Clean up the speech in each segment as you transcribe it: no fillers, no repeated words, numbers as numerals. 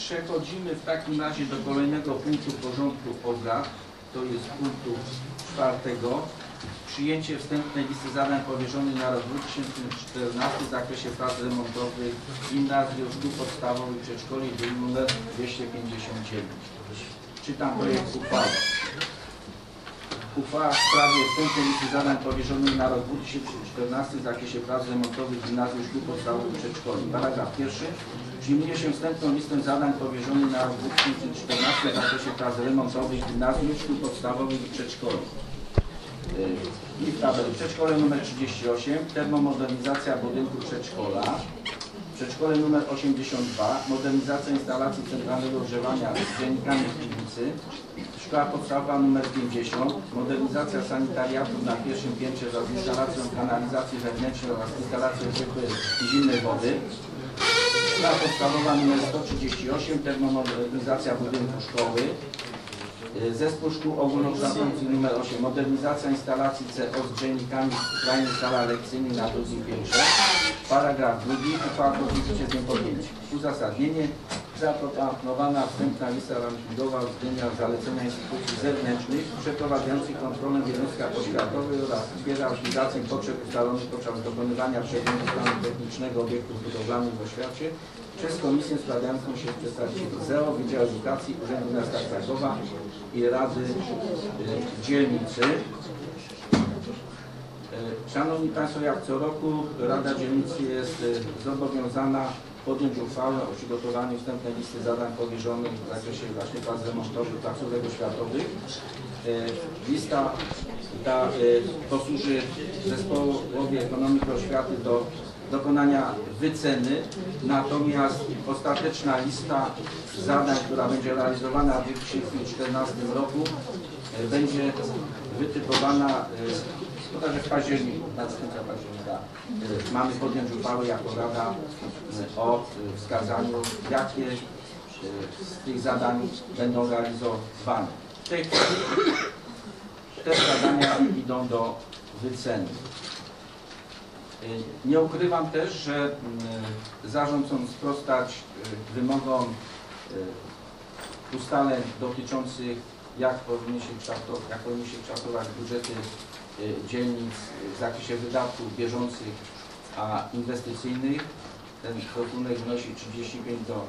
Przechodzimy w takim razie do kolejnego punktu porządku obrad. To jest punktu 4. Przyjęcie wstępnej listy zadań powierzonych na rok 2014 w zakresie prac remontowych gimnazjów, szkół podstawowych, przedszkoli, druk nr 259. Czytam projekt uchwały. Uchwała w sprawie wstępnej listy zadań powierzonych na rok 2014 w zakresie prac remontowych gimnazjów, szkół podstawowych, przedszkoli. Paragraf 1. Przyjmuje się wstępną listę zadań powierzonych na rok 2014 w zakresie prac remontowych gimnazjów, szkół podstawowych i przedszkoli. I w tabeli przedszkole nr 38, termomodernizacja budynku przedszkola. Przedszkole nr 82, modernizacja instalacji centralnego ogrzewania z dziennikami w piwnicy. Szkoła podstawowa nr 50, modernizacja sanitariatów na pierwszym piętrze wraz z instalacją kanalizacji wewnętrznej oraz instalacją ciepłej i zimnej wody. Szkoła podstawowa nr 138, termomodernizacja budynku szkoły. Zespół szkół ogólnokształcących nr 8, modernizacja instalacji CO z grzejnikami w krajnej sali lekcyjnej na drugim piętrze. Paragraf 2. Uchwała podjęcie z dniem podjęcia. Uzasadnienie. Zaproponowana wstępna lista rankingowa uwzględnia zalecenia instytucji zewnętrznych przeprowadzających kontrolę w jednostkach oświatowych oraz wspiera realizację potrzeb ustalonych podczas dokonywania przeglądu stanu technicznego obiektów budowlanych w oświacie przez komisję składającą się z przedstawicieli ZEO, Wydziału Edukacji, Urzędu Miasta Krakowa i Rady Dzielnicy. Szanowni Państwo, jak co roku Rada Dzielnicy jest zobowiązana podjąć uchwałę o przygotowaniu wstępnej listy zadań powierzonych w zakresie właśnie prac remontowych, placówek oświatowych. Lista ta posłuży Zespołowi Ekonomiki Oświaty do dokonania wyceny, natomiast ostateczna lista zadań, która będzie realizowana w 2014 roku, będzie wytypowana w październiku, na końca października. Mamy podjąć uchwałę jako Rada o wskazaniu, jakie z tych zadań będą realizowane. Te zadania idą do wyceny. Nie ukrywam też, że zarząd, chcąc sprostać wymogom ustaleń dotyczących jak powinny się kształtować budżety dzielnic w zakresie wydatków bieżących a inwestycyjnych, ten stosunek wynosi 35 do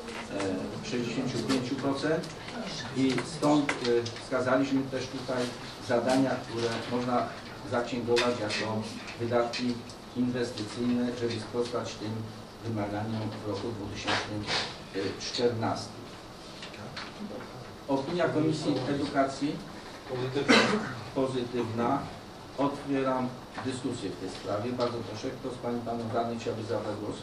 65% i stąd wskazaliśmy też tutaj zadania, które można zaksięgować jako wydatki inwestycyjne, żeby sprostać tym wymaganiom w roku 2014. Opinia Komisji Edukacji pozytywna. Otwieram dyskusję w tej sprawie. Bardzo proszę, kto z Pań i Panów Radnych chciałby zabrać głos?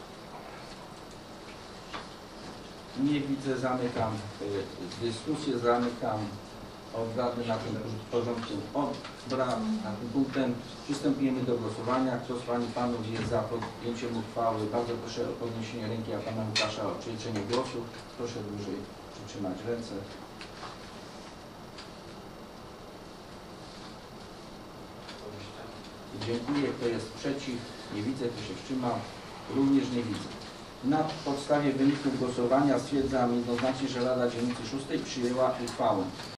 Nie widzę, zamykam dyskusję, zamykam obrady na tym porządku obrad. Na tym punktem przystępujemy do głosowania. Kto z Pań i Panów jest za podjęciem uchwały? Bardzo proszę o podniesienie ręki, a Pana Łukasza o przeliczenie głosów. Proszę dłużej przytrzymać ręce. Dziękuję. Kto jest przeciw? Nie widzę. Kto się wstrzymał? Również nie widzę. Na podstawie wyników głosowania stwierdzam jednoznacznie, że Rada Dzielnicy 6 przyjęła uchwałę.